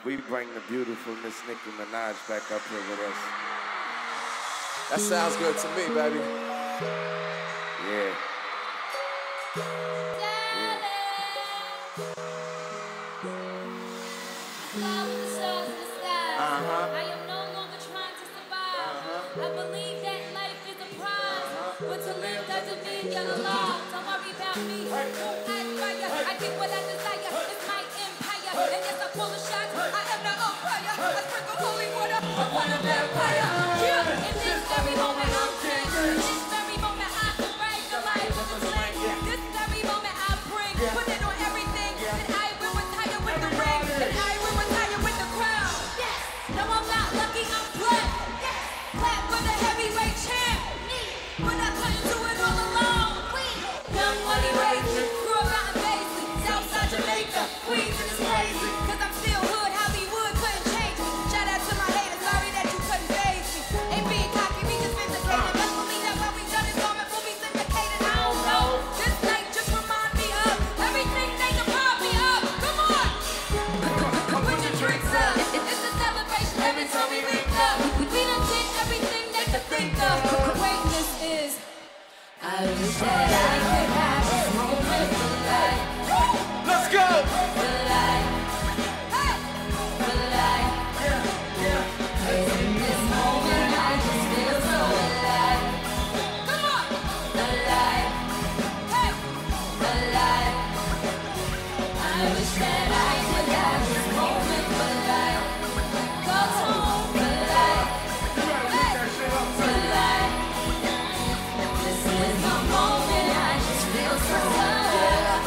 we bring the beautiful Miss Nicki Minaj back up here with us. That sounds good to me, baby. Yeah. I am no longer trying to survive. I believe that life is a prize, but to live doesn't mean you're alive. Don't worry about me. I get what I desire. It's my empire, and yes, I pull the shots. I am not on fire. I sprinkle holy water upon a vampire. In this very moment, I'm king. In this very moment, I bring the life of the sling. This very moment, I bring, put it on everything, and I will retire with the ring, and I will retire with the crown. No, I'm not lucky, I'm blessed. Clap for the heavyweight champ. But I couldn't do it all alone. Young money raised, grew up out in Paisley, Southside Jamaica, Queens in this crazy. Cause I'm still hood, Hollywood couldn't change me. Shout out to my haters, sorry that you couldn't phase me. Ain't being cocky, we just vindicated. Best believe that what we done is moment will be syndicated. I don't know. This night just remind me of everything they deprived me of. Come on. Put your drinks up. It's a celebration every time we link up. We done did everything they could think of. Greatness is. I wish that I could have this moment for life. Let's go! For life. Hey! For life. In this moment I just feel so alive. Come on! Alive. Hey! Alive. I wish that I could have this moment for life. Go home for life. Hey! For life. This is my moment, I just feel so alive.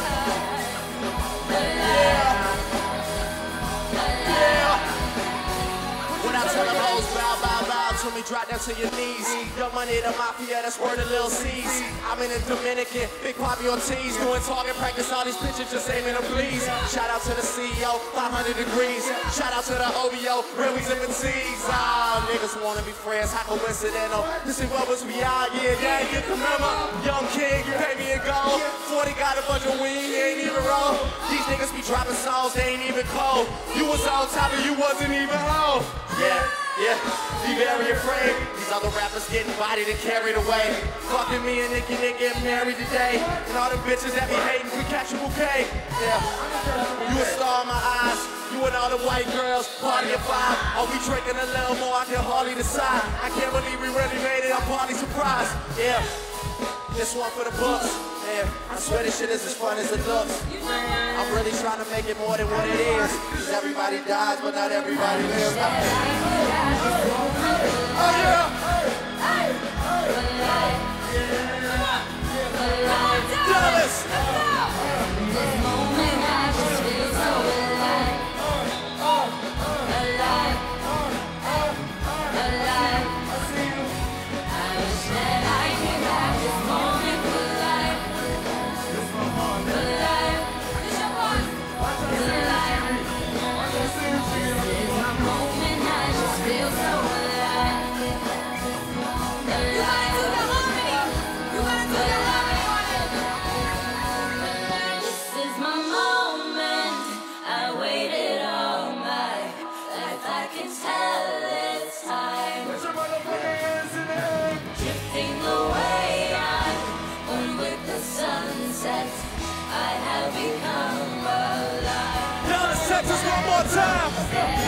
When I tell them hoes bow, bow, bow to me, drop down to your knees. Young Money, the mafia, that's word of Lil C's. I'm in the Dominican, Big Papi Ortiz, doing target practice, all these bitches just aiming to please. Shout out to the CEO, 500 degrees. Shout out to the OBO, real we zippin' T's. Ah, niggas wanna be friends, how coincidental. This is what was we out, yeah, you can remember. Young King, you pay me in gold. 40 got a bunch of weed, he ain't even roll. These niggas be dropping songs, they ain't even cold. You was on top and you wasn't even low. Yeah, be very afraid. These other rappers getting bodied and carried away. Fucking me and Nicki getting married today. And all the bitches that be hating could catch a bouquet. Yeah, you a star in my eyes. You and all the white girls, party of 5. Are we drinking a little more? I can hardly decide. I can't believe we really made it. I'm party surprised. Yeah, this one for the books. Yeah, I swear this shit is as fun as it looks. I'm really trying to make it more than what it is. Cause everybody dies, but not everybody lives. Oh yeah! Dallas! This moment I just feel so alive. Alive. Alive. I wish that I could have this moment for life. For life. This your part. For life. This is my moment, I just feel so alive. You gotta do the harmony. You gotta do the harmony on it. This is my moment. I waited all my life. I can tell it's time. Drifting away on one with the sunset. I have become alive. Dallas, Texas, one more time.